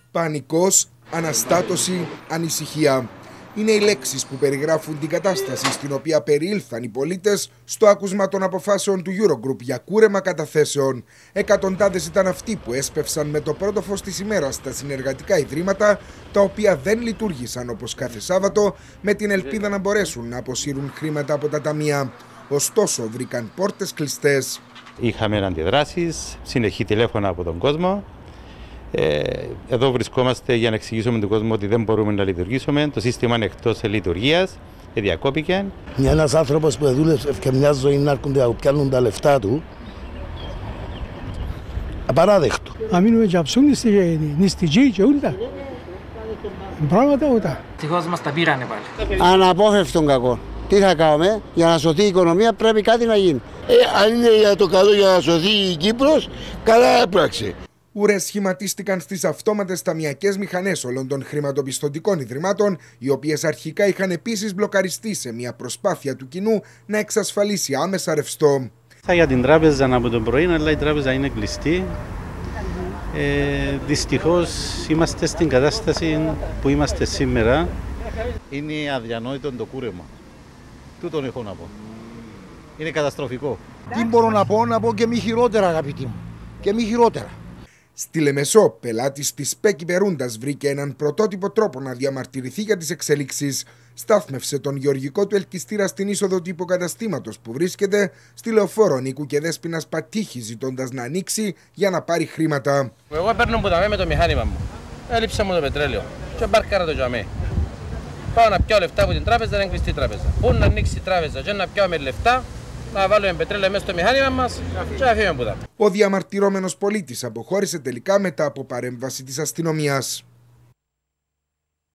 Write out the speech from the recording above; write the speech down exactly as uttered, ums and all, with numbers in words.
Πανικός, αναστάτωση, ανησυχία. Είναι οι λέξεις που περιγράφουν την κατάσταση στην οποία περιήλθαν οι πολίτες στο άκουσμα των αποφάσεων του Eurogroup για κούρεμα καταθέσεων. Εκατοντάδες ήταν αυτοί που έσπευσαν με το πρώτο φως της ημέρας στα συνεργατικά ιδρύματα, τα οποία δεν λειτουργήσαν όπως κάθε Σάββατο, με την ελπίδα να μπορέσουν να αποσύρουν χρήματα από τα ταμεία. Ωστόσο, βρήκαν πόρτες κλειστές. Είχαμε αντιδράσεις, συνεχή τηλέφωνα από τον κόσμο. Ε, εδώ βρισκόμαστε για να εξηγήσουμε τον κόσμο ότι δεν μπορούμε να λειτουργήσουμε. Το σύστημα είναι εκτός λειτουργίας και διακόπηκε. Ένας άνθρωπος που δούλευε και μια ζωή να έρχονται να πιάνουν τα λεφτά του, απαράδεκτο. Να μείνουμε και αψούν νηστικοί και όλα. Πράγματα όλα. Ευτυχώς μας τα πήρανε πάλι. Αναπόφευκτον κακό. Τι θα κάνουμε, για να σωθεί η οικονομία πρέπει κάτι να γίνει. Ε, αν είναι για το καλό για να σωθεί η Κύπρος, καλά έπραξε. Ουρές σχηματίστηκαν στις αυτόματες ταμιακές μηχανές όλων των χρηματοπιστωτικών ιδρυμάτων, οι οποίες αρχικά είχαν επίσης μπλοκαριστεί σε μια προσπάθεια του κοινού να εξασφαλίσει άμεσα ρευστό. Θα για την τράπεζα από το πρωί, αλλά η τράπεζα είναι κλειστή. Ε, δυστυχώς είμαστε στην κατάσταση που είμαστε σήμερα. Είναι αδιανόητο το κούρεμα. Τούτον έχω να πω. Είναι καταστροφικό. Τι μπορώ να πω, να πω και μη χειρότερα, αγαπητοί μου. Και μη χειρότερα. Στη Λεμεσό, πελάτης της Πέκη Περούντας βρήκε έναν πρωτότυπο τρόπο να διαμαρτυρηθεί για τις εξελίξεις. Στάθμευσε τον γεωργικό του ελκυστήρα στην είσοδο του υποκαταστήματος που βρίσκεται στη Λεωφόρο Νίκου και Δέσποινας Πατήχη, ζητώντας να ανοίξει για να πάρει χρήματα. Εγώ παίρνω που τα με το μηχάνημα μου. Έλειψα μου το πετρέλαιο. Και μπάρκαρα το τζαμί. Πάω να πιάω λεφτά από την τράπεζα, δεν είναι κλειστή τράπεζα. Πού να ανοίξει η τράπεζα, και να πιάω με λεφτά, να βάλουμε πετρέλαιο μέσα στο μηχάνημα μας και να φύγουμε που τα. Ο διαμαρτυρόμενος πολίτης αποχώρησε τελικά μετά από παρέμβαση της αστυνομίας.